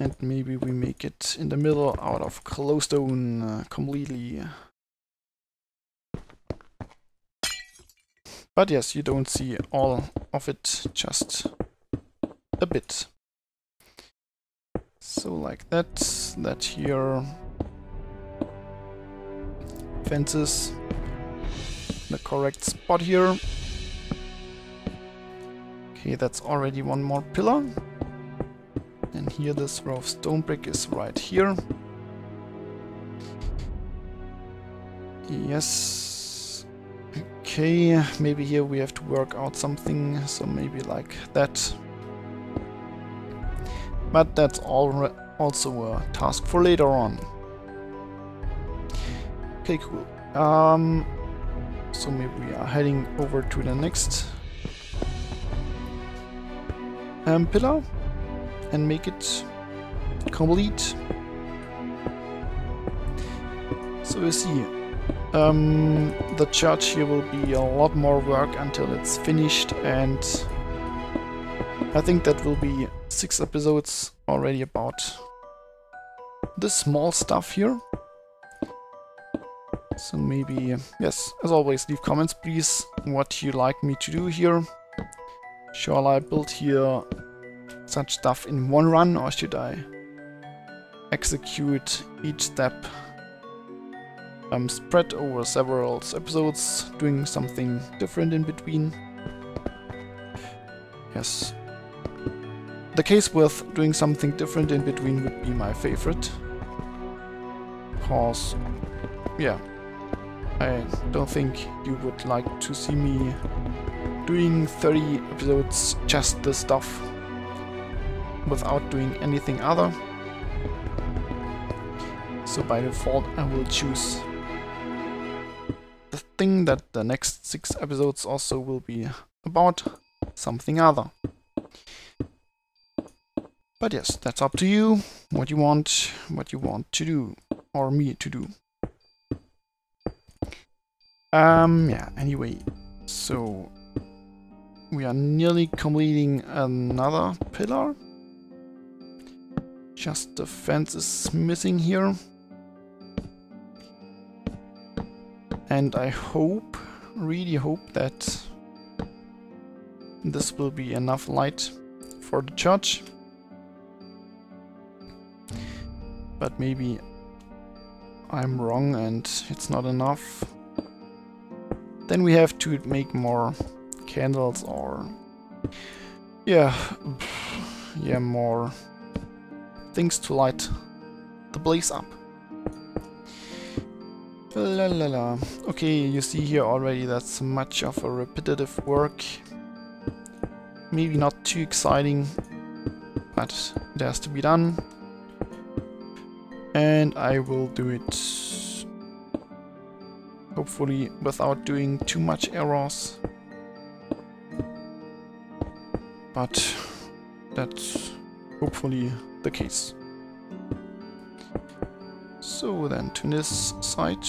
And maybe we make it in the middle out of glowstone completely. But yes, you don't see all of it, just a bit. So like that, that here. Fences. The correct spot here. Okay, that's already one more pillar. And here this row of stone brick is right here. Yes. Okay, maybe here we have to work out something, so maybe like that. But that's also a task for later on. Okay, cool. So maybe we are heading over to the next pillar and make it complete. So you see, the church here will be a lot more work until it's finished, and I think that will be 6 episodes already about the small stuff here. So maybe, yes, as always, leave comments please what you like me to do here. Shall I build here such stuff in one run, or should I execute each step spread over several episodes, doing something different in between? Yes. The case with doing something different in between would be my favorite. Because, yeah, I don't think you would like to see me doing 30 episodes just this stuff without doing anything other. So by default I will choose the thing that the next 6 episodes also will be about something other. But yes, that's up to you, what you want to do, or me to do. Yeah, anyway, so we are nearly completing another pillar. Just the fence is missing here. And I hope, really hope that this will be enough light for the church. But maybe I'm wrong and it's not enough. Then we have to make more candles, or yeah, more things to light the blaze up. La la la. Okay, you see here already that's much of a repetitive work. Maybe not too exciting, but it has to be done. And I will do it hopefully without doing too much errors. But that's hopefully the case. So then to this side.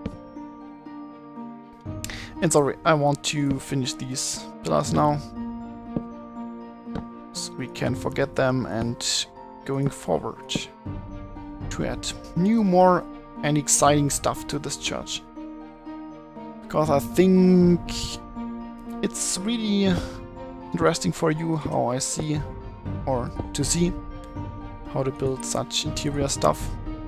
And sorry, I want to finish these pillars now, so we can forget them and going forward to add new, more and exciting stuff to this church. Because I think it's really interesting for you how I see, or to see, how to build such interior stuff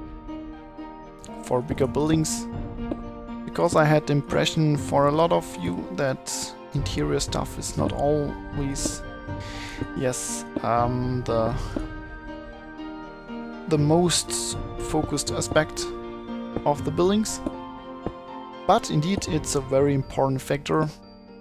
for bigger buildings. Because I had the impression for a lot of you that interior stuff is not always, yes, the most focused aspect of the buildings. But indeed it's a very important factor.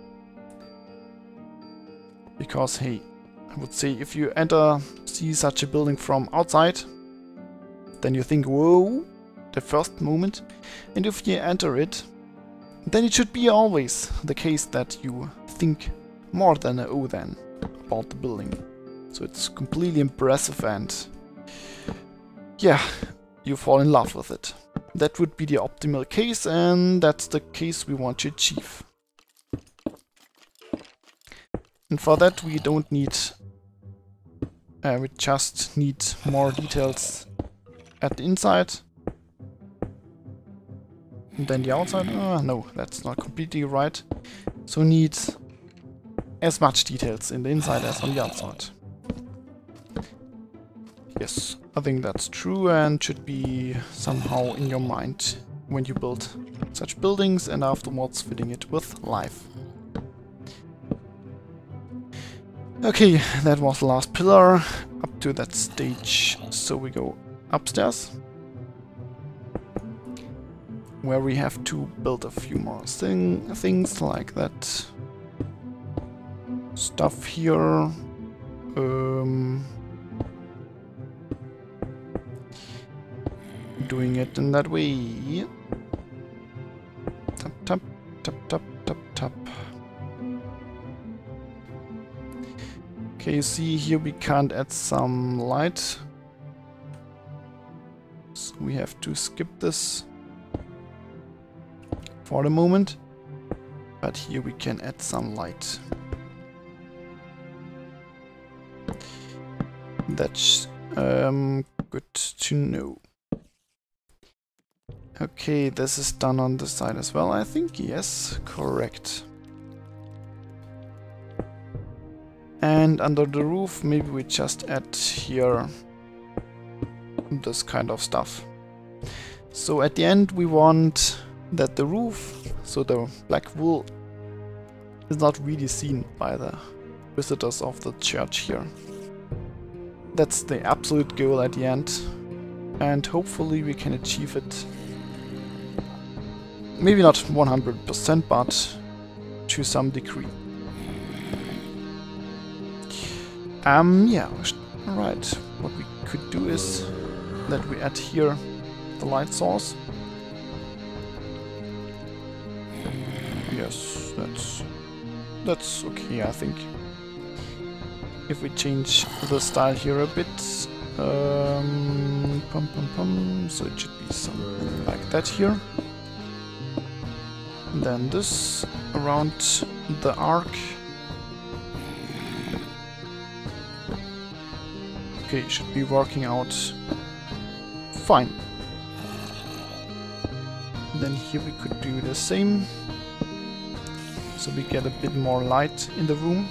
Because hey, I would say if you see such a building from outside, then you think, whoa, the first moment. And if you enter it, then it should be always the case that you think more than a O then about the building. So it's completely impressive and yeah, you fall in love with it. That would be the optimal case, and that's the case we want to achieve. And for that we don't need We just need more details at the inside. And then the outside. No, that's not completely right. So need as much details in the inside as on the outside. Yes, I think that's true and should be somehow in your mind when you build such buildings and afterwards filling it with life. Okay, that was the last pillar up to that stage. So we go upstairs, where we have to build a few more things like that. Stuff here. Doing it in that way. Tap, tap, tap, tap, tap, tap. Okay, you see here we can't add some light. So we have to skip this for the moment. But here we can add some light. That's good to know. Okay, this is done on the side as well, I think. Yes, correct. And under the roof, maybe we just add here this kind of stuff. So at the end, we want that the roof, so the black wool, is not really seen by the visitors of the church here. That's the absolute goal at the end. And hopefully we can achieve it. Maybe not 100%, but to some degree. Yeah, right. What we could do is that we add here the light source. Yes, that's okay, I think. If we change the style here a bit, so it should be something like that here. And then this around the arc. Okay, should be working out fine. And then here we could do the same, so we get a bit more light in the room.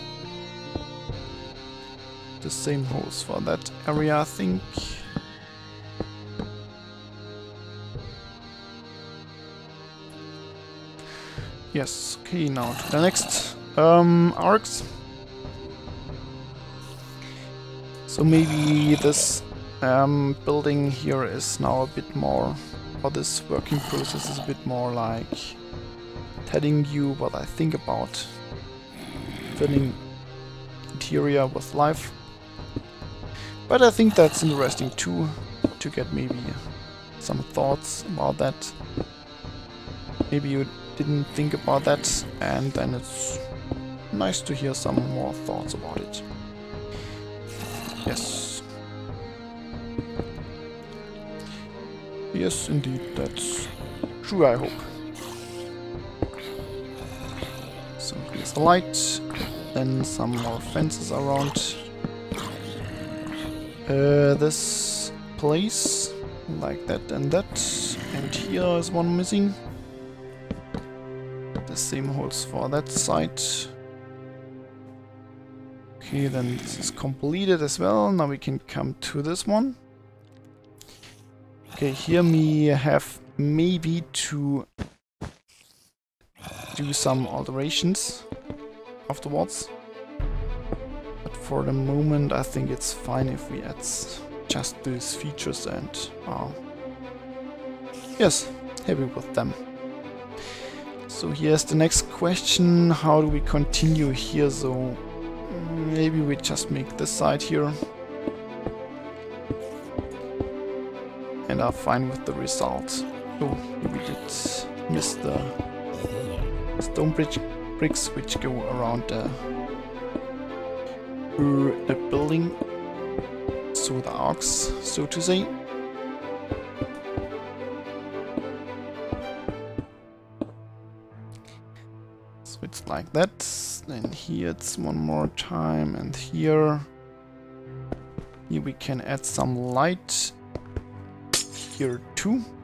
The same holds for that area, I think. Yes, okay, now to the next arcs. So maybe this building here is now a bit more, or this working process is a bit more like telling you what I think about filling interior with life. But I think that's interesting too, to get maybe some thoughts about that. Maybe you didn't think about that, and then it's nice to hear some more thoughts about it. Yes. Yes, indeed, that's true, I hope. So here's the light, then some more fences around this place, like that and that, and here is one missing. The same holds for that side. Okay, then this is completed as well. Now we can come to this one. Okay, here we have maybe to do some alterations afterwards. But for the moment I think it's fine if we add just these features and yes, happy with them. So here's the next question, how do we continue here? So maybe we just make this side here and are fine with the result. Oh, we did miss the stone bricks which go around the building, so the arcs, so to say. So it's like that, then here it's one more time, and here. Here we can add some light here too.